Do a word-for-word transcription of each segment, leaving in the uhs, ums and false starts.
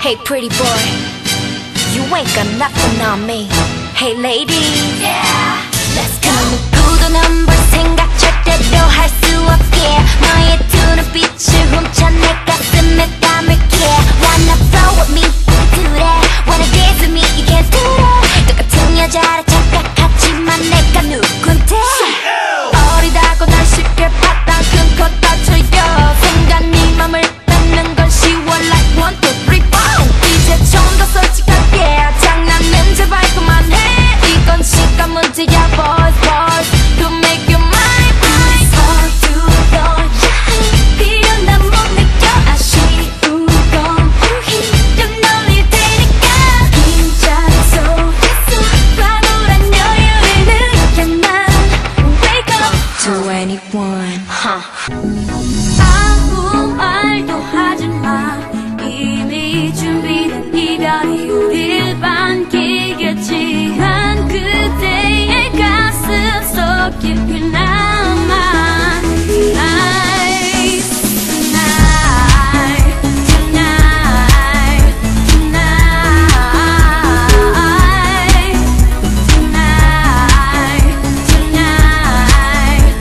Hey pretty boy, you ain't got nothing on me. Hey lady, yeah, let's go. 누구도 넌 볼 생각 절대로 할 수 없게 너의 두 눈빛을 훔쳐 내 가슴에 담을게. Wanna flow with me, 그래. Wanna dance with me, you can't do that. 똑같은 여자라 착각하지만 내가 누군데. 어리다고 날 쉽게 바닥 끊고 다쳐요. 순간 네 맘을 뺏는 건 쉬워 like one, two, three, four. 이제 좀 더 솔직하게 장난은 제발 그만해. 이건 시간 문제야 boys boys. You make your mind mine. 서두러야 해. 이건 난 못 느껴. 아쉬운 건 오히려 널릴 테니까. 긴장 속에서 과몰한 여유를 느껴 난 wake up to anyone. huh. 아무 말도 하지 마. 이미 준비된 이별이 우릴 반기겠지. 한 그대의 가슴 속 깊이 남아. Tonight, tonight, tonight, tonight, tonight, tonight,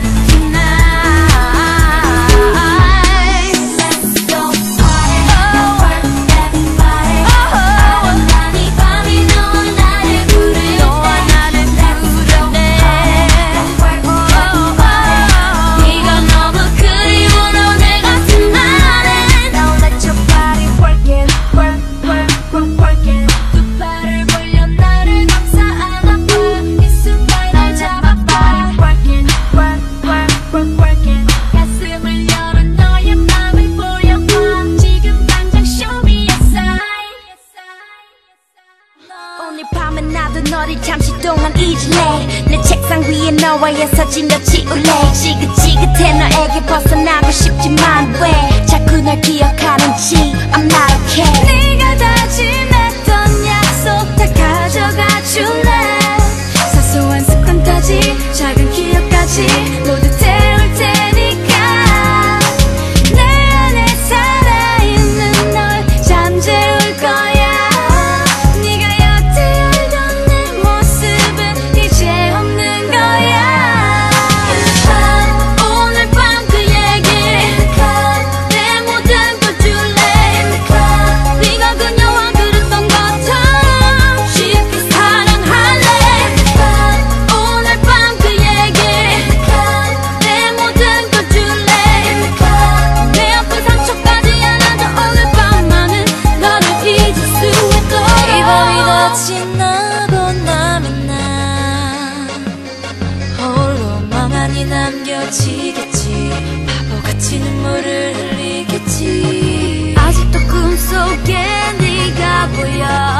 tonight. Let's go party, everybody. 난 이 밤이 너와 나를 부를 때. 너와 나를 부를 때. 네가 너무 그리워 너 내 같은 날엔. Now let your body work it, work, work, work, work it. 두 팔을 벌려 나를 감싸 안아봐. 이 순간 날 잡아봐. Work it, work, work, work, work it. 가슴을 열어 너의 맘을 보여봐. 지금 당장 show me a sign. 오늘 밤은 나도 너를 잠시 동안 잊을래. 내 책상 위에 너와의 사진을 지울래. 지긋지긋해 너에게 벗어나고 싶지만 왜 자꾸 날 기억하는지 I'm not okay. 네가 다짐했던 약속 다 가져가 줄래. 사소한 습관까지 작은 기억까지 모두 태울 테니까. 내 안에 살아있는 널 잠재울 거야. 네가 여태 알던 내 모습은 이제 없는 거야. 오늘 밤 그 얘기 내 모든 걸 줄래. 네가 그녀와 그랬던 것처럼 쉽게 사랑할래. 오늘 밤 그 얘기 내 모든 걸 줄래. 내 아픈 상처까지 안아줘. 오늘 밤만은 너를 잊을 수 있도록. 이 밤이 다 지나고 나면 난 홀로 멍하니 남겨지겠지. 바보같이 눈물을 흘리겠지. 아직도 꿈속에 네가 보여.